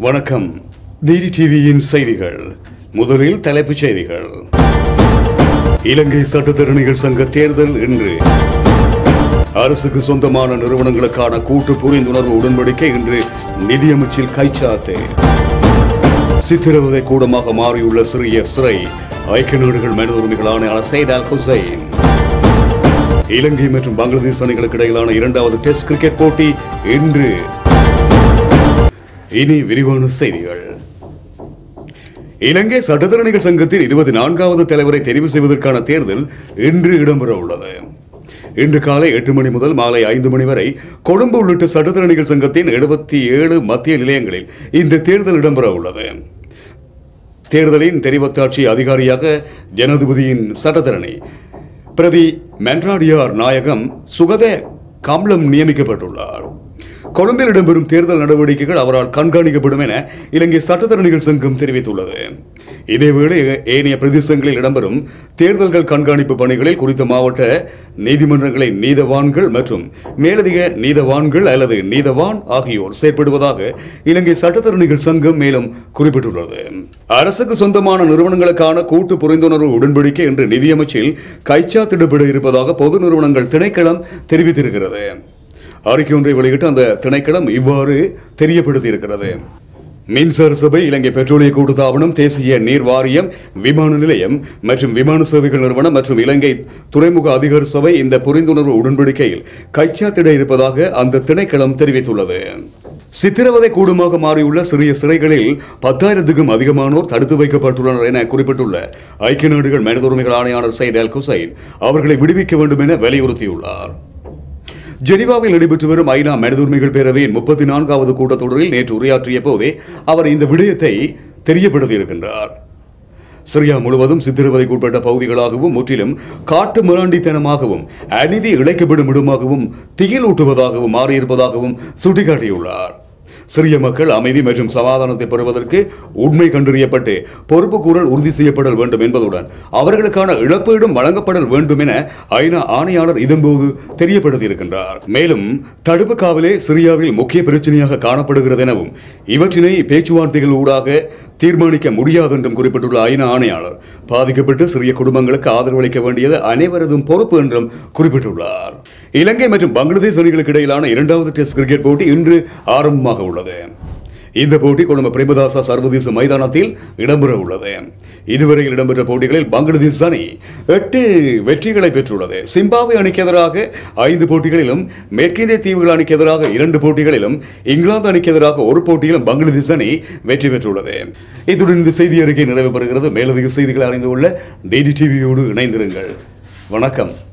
வணக்கம். டிடி டிவியின் செய்திகள். முதலில் தலைப்புச் செய்திகள். இலங்கை சட்டத்தரணிகள் சங்க தேர்தல் இன்று. அரசுக்கு சொந்தமான நிறுவனங்களுக்கான கூட்டு புரிந்துணர்வு உடன்படிக்கை இன்று நிதியமைச்சில் கைச்சாத்து. சித்திரவதை கூடமாக மாறியுள்ள சிறிய சிறை. ஐக்கிய நாடுகள் மனித உரிமைகள் ஆணையாளர் சையத் அல் ஹுசைன். இலங்கை மற்றும் பங்களாதேஷ் அணிகளுக்கு இடையிலான இரண்டாவது டெஸ்ட் கிரிக்கெட் போட்டி இன்று. இனி விரிவான செய்திகள். இலங்கை சட்டத்தரணிகள் சங்கத்தின் 24வது தலைவரை தெரிவு செய்வதற்கான தேர்தல் இன்று இடம்பெற உள்ளது. இன்று காலை 8 மணி முதல் மாலை 5 மணி வரை கொழும்பு உள்ளிட்ட சட்டத்தரணிகள் சங்கத்தின் 77 மத்திய நிலையங்களில் இந்த தேர்தல் இடம்பெற உள்ளது. தேர்தலின் தெரிவத்தாட்சி அதிகாரியாக ஜனாதிபதியின் சட்டத்தரணி பிரதி மென்ராடியார் நாயகம் சுகத கம்லம் நியமிக்கப்பட்டுள்ளார். கொழும்பில் இடம்பெறும் தேர்தல் நடவடிக்கைகள் அவரால் கண்காணிக்கப்படும் என இலங்கை சட்டத்தரணிகள் சங்கம் தெரிவித்துள்ளது. இதேவேளை ஏனைய பிரதேசங்களில் இடம்பெறும் தேர்தல்கள் கண்காணிப்பு பணிகளில் குறித்த மாவட்ட நீதிமன்றங்களை நீதவான்கள் மற்றும் மேலதிக நீதவான்கள் அல்லது நீதவான் ஆகியோர் செயற்படுவதாக இலங்கை சட்டத்தரணிகள் சங்கம் மேலும் குறிப்பிட்டுள்ளது. அரசுக்கு சொந்தமான நிறுவனங்களுக்கான கூட்டு புரிந்துணர்வு உடன்படிக்கை இன்று நிதியமைச்சில் கைச்சாத்திடப்பட இருப்பதாக பொது நிறுவனங்கள் திணைக்களம் தெரிவித்திருக்கிறது. அறிக்கை ஒன்றை வெளியிட்டு அந்த திணைக்களம் இவ்வாறு தெரியப்படுத்தியிருக்கிறது. மின்சார சபை, இலங்கை பெட்ரோலிய கூட்டுத்தாபனம், தேசிய நீர் வாரியம், விமான நிலையம் மற்றும் விமான சேவைகள் நிறுவனம் மற்றும் இலங்கை துறைமுக அதிகார சபை இந்த புரிந்துணர்வு உடன்படிக்கையில் கைச்சாத்திட இருப்பதாக அந்த திணைக்களம் தெரிவித்துள்ளது. சித்திரவதை கூடமாக மாறியுள்ள சிறிய சிறைகளில் 10,000க்கும் அதிகமானோர் தடுத்து வைக்கப்பட்டுள்ளனர் என குறிப்பிட்டுள்ள ஐக்கிய நாடுகள் மனித உரிமைகள் ஆணையாளர் சையத் அல் ஹுசைன் அவர்களை விடுவிக்க வேண்டும் என வலியுறுத்தியுள்ளார். ஜெனீவாவில் நடைபெற்று வரும் ஐநா மனித உரிமைகள் பேரவையின் 34வது கூட்டத்தொடரில் நேற்று உரையாற்றிய போதே அவர் இந்த விடயத்தை தெரியப்படுத்தியிருக்கின்றார். சிரியா முழுவதும் சித்திரவதைக்குட்பட்ட பகுதிகளாகவும் முற்றிலும் காட்டு மிராண்டித்தனமாகவும் அநீதி இழைக்கப்படும் இடமாகவும் திகிலூட்டுவதாகவும் மாறியிருப்பதாகவும் சுட்டிக்காட்டியுள்ளார். சிறிய மக்கள் அமைதி மற்றும் சமாதானத்தை பெறுவதற்கு உண்மை கண்டறியப்பட்டு பொறுப்பு கூறல் உறுதி செய்யப்படல் வேண்டும் என்பதுடன் அவர்களுக்கான இழப்பீடும் வழங்கப்படல் வேண்டும் என ஐநா ஆணையாளர் இதன்போது தெரியப்படுத்தியிருக்கின்றார். மேலும் தடுப்பு காவலே சிரியாவில் முக்கிய பிரச்சனையாக காணப்படுகிறது எனவும் இவற்றினை பேச்சுவார்த்தைகள் ஊடாக தீர்மானிக்க முடியாது என்றும் குறிப்பிட்டுள்ள ஐநா ஆணையாளர் பாதிக்கப்பட்டு சிறிய குடும்பங்களுக்கு ஆதரவளிக்க வேண்டியது அனைவரதும் பொறுப்பு என்றும் குறிப்பிட்டுள்ளார். இலங்கை மற்றும் பங்களாதேஷ் அணிகளுக்கு இடையிலான இரண்டாவது டெஸ்ட் கிரிக்கெட் போட்டி இன்று ஆரம்பமாக உள்ளது. இந்த போட்டி கொழும்பு பிரேமதாசா சர்வதேச மைதானத்தில் இடம்பெற உள்ளது. இதுவரையில் இடம்பெற்ற போட்டிகளில் பங்களாதேஷ் அணி 8 வெற்றிகளை பெற்றுள்ளது. சிம்பாப்வே அணிக்கு எதிராக 5 போட்டிகளிலும், மேற்கிந்திய தீவுகள் அணிக்கு எதிராக 2 போட்டிகளிலும், இங்கிலாந்து அணிக்கு எதிராக 1 போட்டியிலும் பங்களாதேஷ் அணி வெற்றி பெற்றுள்ளது. இத்துடன் இந்த செய்தி அறிக்கை நிறைவு பெறுகிறது. மேலதிக செய்திகளை அறிந்து கொள்ள டிடி டிவியோடு இணைந்திருங்கள். வணக்கம்.